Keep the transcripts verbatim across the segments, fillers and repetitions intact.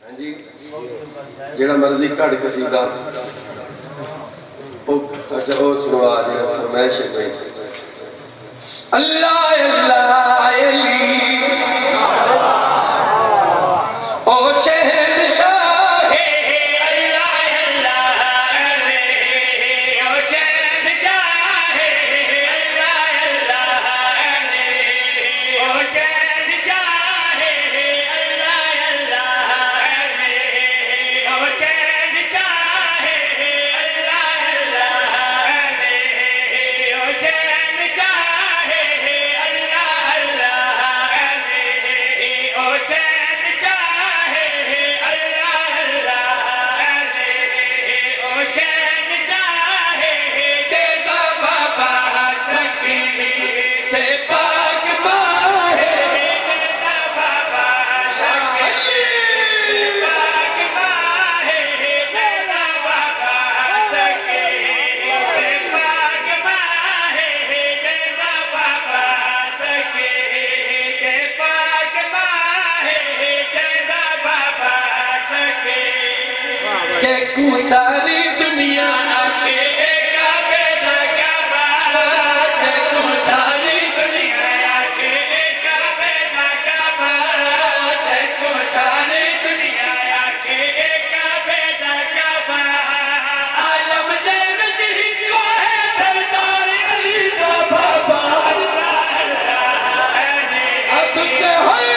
جی جیڑا مرضی کڑ قصیدہ اچھا اور سنوا جیڑا فرمائش ہے اللہ اللہ علی او شہنشاہ ساری دنیا آکے ایک کعبے دا کعبہ دیکھو ساری دنیا آکے ایک کعبے دا کعبہ دیکھو ساری دنیا آکے ایک کعبے دا کعبہ عالم دے وچ ہکو ہے سردار علی دا بابا اللہ اللہ اے تجھے ہوئے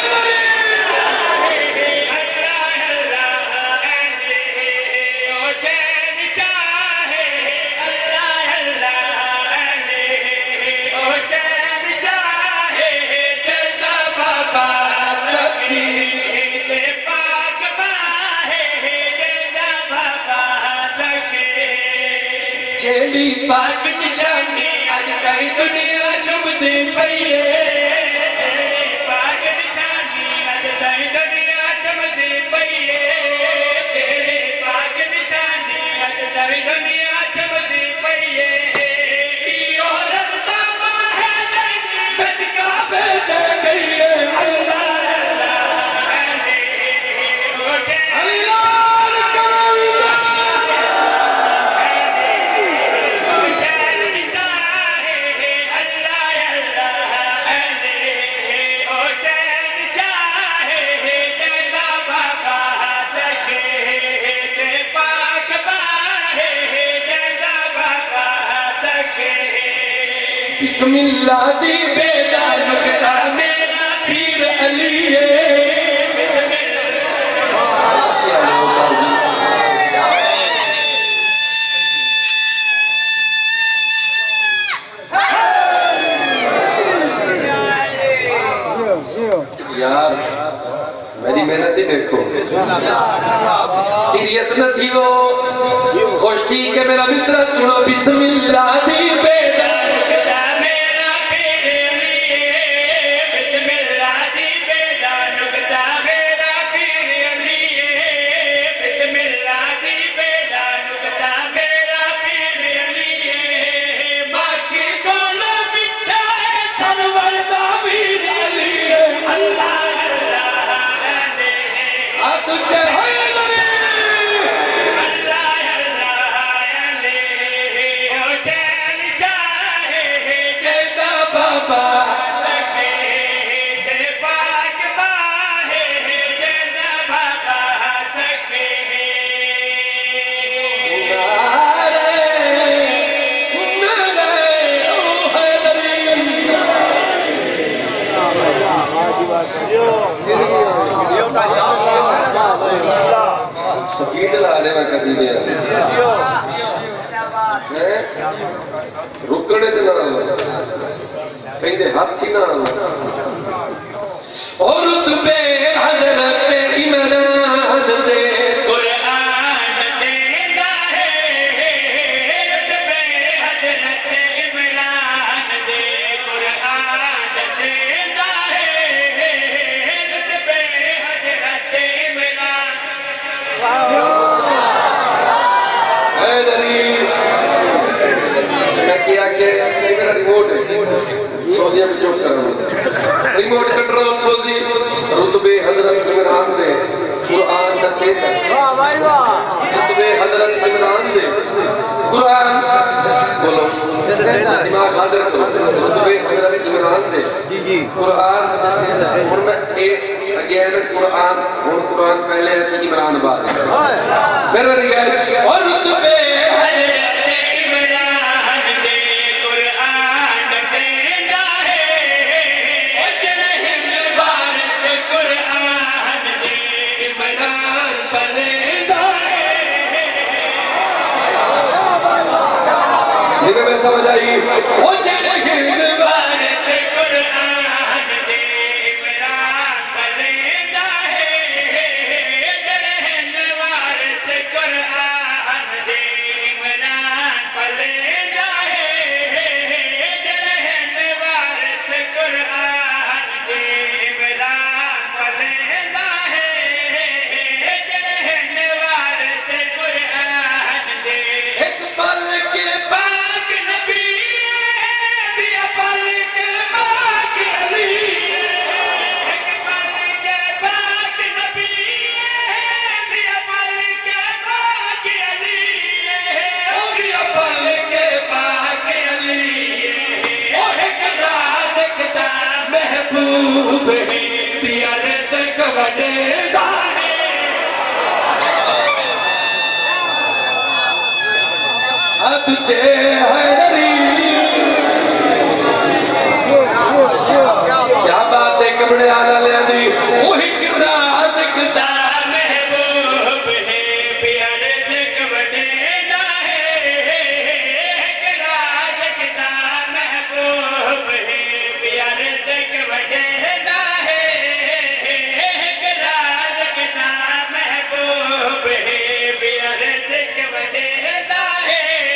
جیڑی پاک نشانی آج تائی دنیا جمدے پئیے جیڑی پاک نشانی آج تائی دنیا جمدے پئیے جیڑی پاک نشانی آج تائی دنیا جمدے پئیے ایو رستا باہے نہیں بچ کعبے دے گئیے اللہ بسم اللہ دی بیدا نکتا میرا پیر علی یار میری محنت ہی دیکھو سیریس نہ تھی وہ خوش تھی کہ میرا مصرع سنو بسم اللہ دی بیدا سفید لانے میں کسی دے رکنے چنا کہیں دے ہاتھ ہی نہ اور رتبے حضرت عمران دے قرآن دینا ہے رتبے حضرت عمران دے قرآن دینا ہے رتبے حضرت عمران اے دلیل میں کیا کہ میرا ریموٹ ہے سوزیاں بھی چوک کر رہا ہوں ریموٹ کنٹرول سوزی رتبے حضرت عمران دے قرآن دسے خطبے حضرت عمران دے قرآن بولو دماغ حاضر کرو خطبے حضرت عمران دے قرآن اور میں ایک اگین قرآن اور قرآن پہلے ایسے عمران بعد میرا ریاض اور خطبے لیکن میں سمجھ آئی وہ جنہیں ہندوار سے قرآن دے عمران پلیدہ ہے جنہیں ہندوار سے قرآن دے عمران پلیدہ ہے جنہیں ہندوار سے قرآن دے عمران پلیدہ ہے جنہیں ہندوار سے قرآن دے ایک پل کے بعد تجھے حیدری کیا بات ہے کبڑے آنا لے دی وہی کبڑا سکتا محبوب ہے پیار سے کبڑے دا ہے کبڑا سکتا محبوب ہے پیار سے کبڑے دا ہے کبڑا سکتا محبوب ہے پیار سے کبڑے دا ہے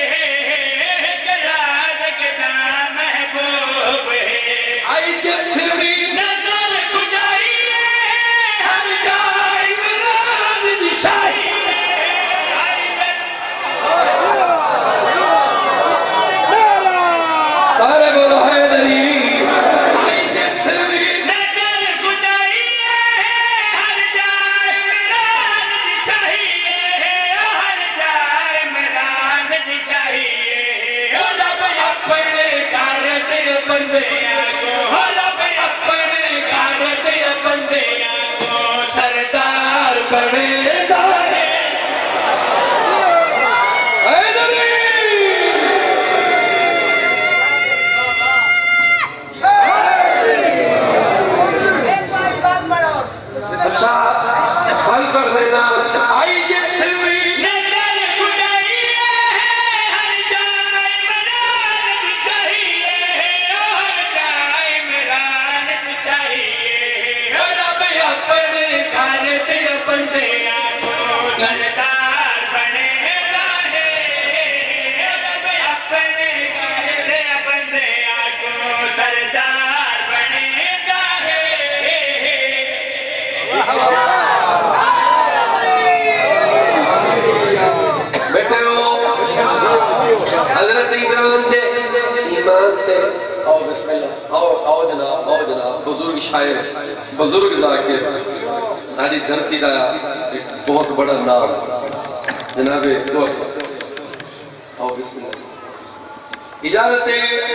حضرت عمران دے ایمان تے آؤ بسم اللہ آؤ آؤ جناب آؤ جناب بزرگ شاعر بزرگ ذاکر ساری دھرتی دا ایک بہت بڑا نام جناب دو اکسر آؤ بسم اللہ اجازت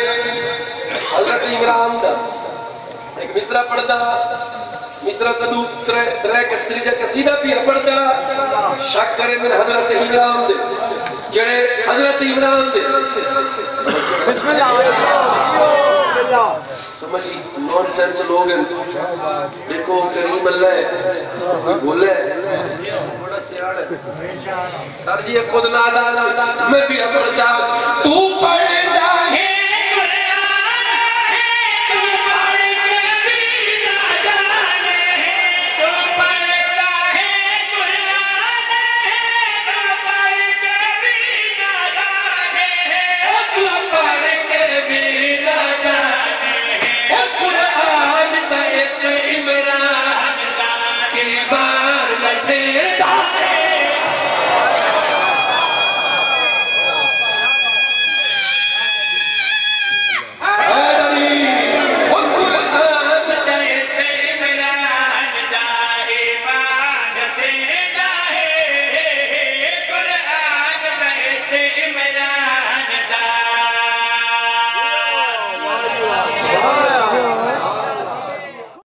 حضرت عمران دا ایک مصرہ پڑھتا مصرہ تدو ترے کسریجہ کسیدہ بھی پڑھتا شک کرے من حضرت عمران دے جڑے حضرت عمران دے بسم اللہ سمجھی نون سینس لوگ ہیں دیکھو کریم اللہ ہے کوئی بھولے بڑا سیاڑ ہے سر جی خود نادانا میں بھی پڑھتا تو پڑھ